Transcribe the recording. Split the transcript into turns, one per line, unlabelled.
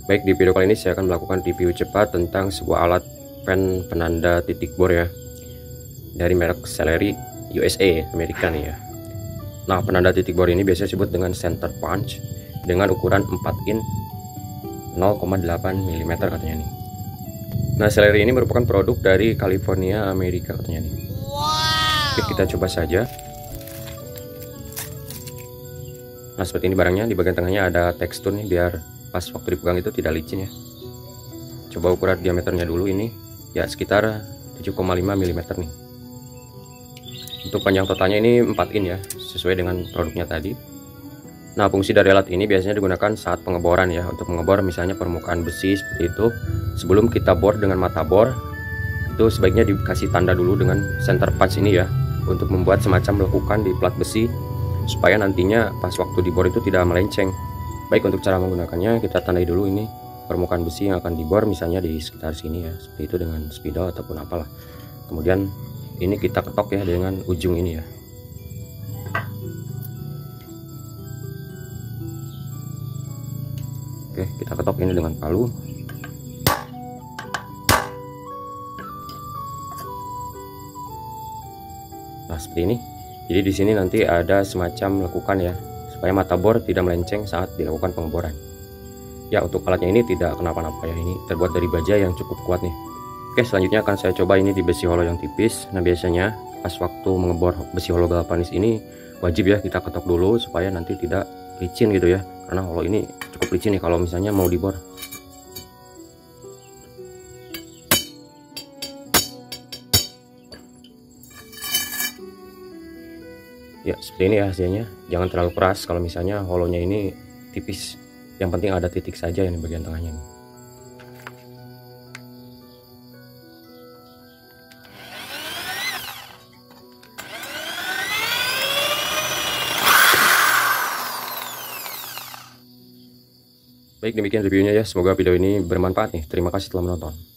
Baik, di video kali ini saya akan melakukan review cepat tentang sebuah alat pen penanda titik bor ya, dari merek Celery USA, Amerika nih ya. Nah, penanda titik bor ini biasanya disebut dengan center punch dengan ukuran 4 in 0,8 mm katanya nih. Nah, Celery ini merupakan produk dari California, Amerika katanya nih. Oke, kita coba saja. Nah, seperti ini barangnya. Di bagian tengahnya ada tekstur nih biar pas waktu dipegang itu tidak licin ya. Coba ukuran diameternya dulu, ini ya sekitar 7,5 mm nih. Untuk panjang totalnya ini 4 in ya, sesuai dengan produknya tadi. Nah, fungsi dari alat ini biasanya digunakan saat pengeboran ya, untuk mengebor misalnya permukaan besi seperti itu. Sebelum kita bor dengan mata bor, itu sebaiknya dikasih tanda dulu dengan center punch ini ya, untuk membuat semacam lekukan di plat besi supaya nantinya pas waktu dibor itu tidak melenceng. Baik, untuk cara menggunakannya kita tandai dulu ini permukaan besi yang akan dibor, misalnya di sekitar sini ya, seperti itu dengan spidol ataupun apalah. Kemudian ini kita ketok ya dengan ujung ini ya. Oke, kita ketok ini dengan palu. Nah, seperti ini. Jadi di sini nanti ada semacam lekukan ya, supaya mata bor tidak melenceng saat dilakukan pengeboran. Ya, untuk alatnya ini tidak kenapa-napa ya, ini terbuat dari baja yang cukup kuat nih. Oke, selanjutnya akan saya coba ini di besi hollow yang tipis. Nah, biasanya pas waktu mengebor besi hollow galvanis ini wajib ya kita ketok dulu supaya nanti tidak licin gitu ya, karena hollow ini cukup licin nih kalau misalnya mau dibor. Ya, seperti ini ya hasilnya. Jangan terlalu keras kalau misalnya hollownya ini tipis. Yang penting ada titik saja yang di bagian tengahnya nih. Baik, demikian reviewnya ya. Semoga video ini bermanfaat nih. Terima kasih telah menonton.